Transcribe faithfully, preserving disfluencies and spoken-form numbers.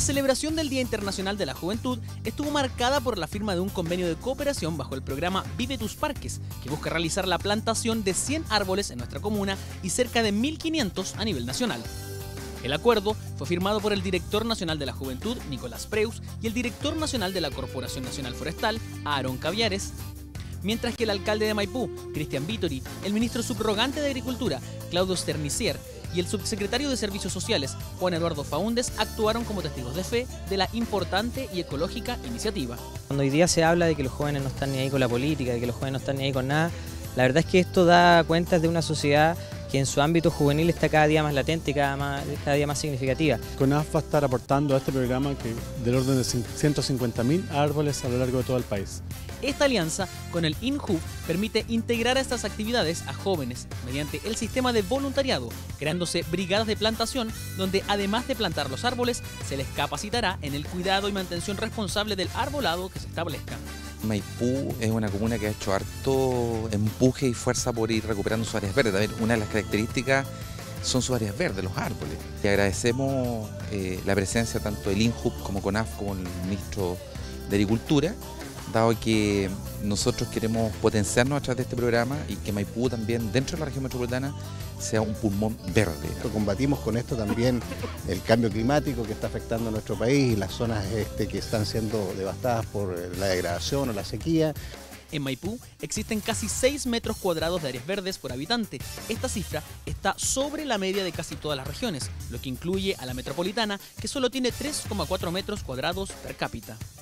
celebración del Día Internacional de la Juventud estuvo marcada por la firma de un convenio de cooperación bajo el programa Vive tus Parques, que busca realizar la plantación de cien árboles en nuestra comuna y cerca de mil quinientos a nivel nacional. El acuerdo fue firmado por el director nacional de la Juventud, Nicolás Preus, y el director nacional de la Corporación Nacional Forestal, Aarón Caviares, mientras que el alcalde de Maipú, Cristian Vittori, el ministro subrogante de Agricultura, Claudio Sternicier, y el subsecretario de Servicios Sociales, Juan Eduardo Faúndez, actuaron como testigos de fe de la importante y ecológica iniciativa. Cuando hoy día se habla de que los jóvenes no están ni ahí con la política, de que los jóvenes no están ni ahí con nada, la verdad es que esto da cuenta de una sociedad que en su ámbito juvenil está cada día más latente y cada, más, cada día más significativa. CONAF va a estar aportando a este programa que del orden de ciento cincuenta mil árboles a lo largo de todo el país. Esta alianza con el INJU permite integrar a estas actividades a jóvenes mediante el sistema de voluntariado, creándose brigadas de plantación donde además de plantar los árboles, se les capacitará en el cuidado y mantención responsable del arbolado que se establezca. Maipú es una comuna que ha hecho harto empuje y fuerza por ir recuperando sus áreas verdes. También una de las características son sus áreas verdes, los árboles. Y agradecemos eh, la presencia tanto del INJU como CONAF como el ministro de Agricultura, dado que nosotros queremos potenciarnos a través de este programa y que Maipú también, dentro de la región metropolitana, sea un pulmón verde. Combatimos con esto también el cambio climático que está afectando a nuestro país y las zonas este, que están siendo devastadas por la degradación o la sequía. En Maipú existen casi seis metros cuadrados de áreas verdes por habitante. Esta cifra está sobre la media de casi todas las regiones, lo que incluye a la metropolitana, que solo tiene tres coma cuatro metros cuadrados per cápita.